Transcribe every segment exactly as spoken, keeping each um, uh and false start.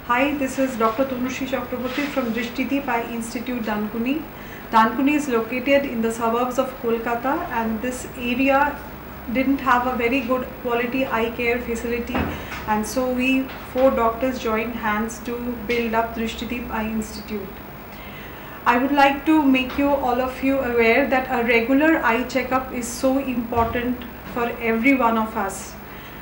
Hi, this is Doctor Tanushree Chakraborty from Drishtiti Eye Institute, Dankuni. Dankuni is located in the suburbs of Kolkata, and this area didn't have a very good quality eye care facility, and so we four doctors joined hands to build up Drishtiti Eye Institute. I would like to make you all of you aware that a regular eye checkup is so important for every one of us.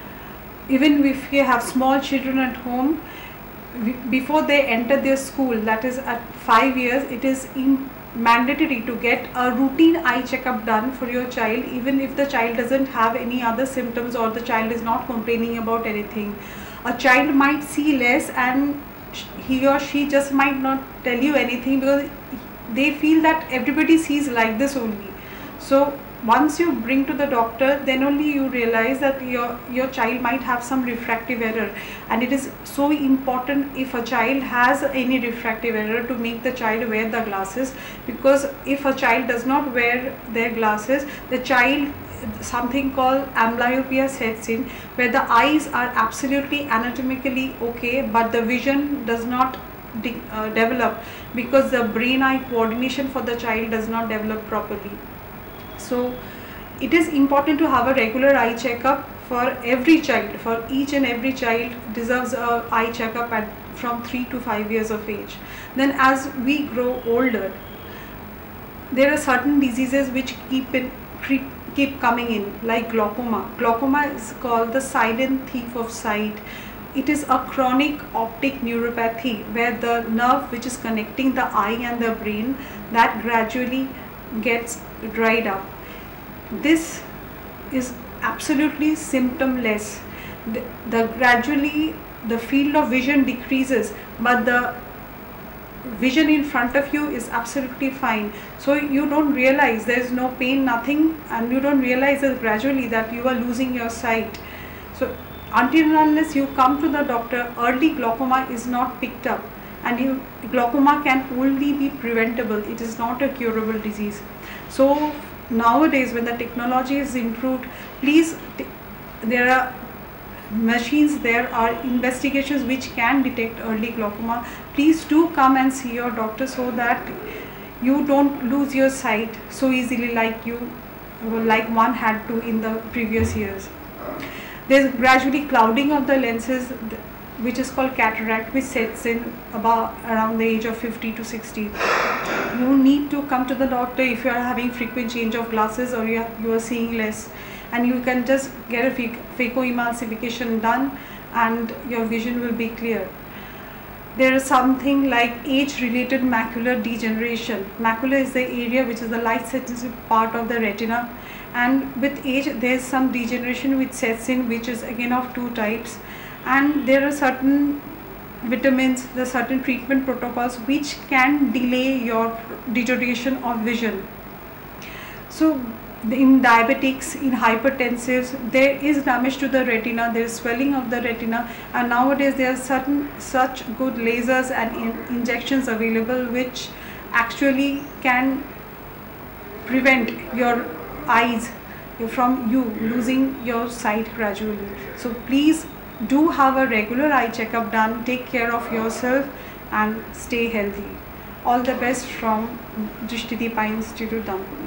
Even if you have small children at home, before they enter their school, that is at five years, it is in mandatory to get a routine eye checkup done for your child, even if the child doesn't have any other symptoms or the child is not complaining about anything. A child might see less and he or she just might not tell you anything because they feel that everybody sees like this only. So once you bring to the doctor, then only you realize that your your child might have some refractive error, and it is so important if a child has any refractive error to make the child wear the glasses, because if a child does not wear their glasses, the child, something called amblyopia sets in, where the eyes are absolutely anatomically okay but the vision does not de uh, develop because the brain eye coordination for the child does not develop properly. So it is important to have a regular eye checkup for every child. For each and every child deserves a eye checkup at from three to five years of age. Then as we grow older, there are certain diseases which keep in keep coming in, like glaucoma. Glaucoma is called the silent thief of sight. It is a chronic optic neuropathy where the nerve which is connecting the eye and the brain, that gradually gets dried up. This is absolutely symptomless. The, the gradually the field of vision decreases, but the vision in front of you is absolutely fine. So you don't realize there is no pain, nothing, and you don't realize that gradually that you are losing your sight. So until and unless you come to the doctor, early glaucoma is not picked up, and you, glaucoma can only be preventable. It is not a curable disease. So nowadays, when the technology is improved, please, there are machines, there are investigations which can detect early glaucoma. Please do come and see your doctor so that you don't lose your sight so easily like you like one had to in the previous years. There's gradually clouding of the lenses, which is called cataract, which sets in about around the age of fifty to sixty. You need to come to the doctor if you are having frequent change of glasses or you are, you are seeing less, and you can just get a phacoemulsification done and your vision will be clear. There is something like age-related macular degeneration. Macula is the area which is the light-sensitive part of the retina, and with age there is some degeneration which sets in, which is again of two types. And there are certain vitamins, there are certain treatment protocols which can delay your deterioration of vision. So in diabetics, in hypertensives, there is damage to the retina, there is swelling of the retina, and nowadays there are certain such good lasers and in injections available which actually can prevent your eyes from you losing your sight gradually. So please do have a regular eye checkup done, take care of yourself and stay healthy. All the best from Drishtiti Eye Institute, Dankuni.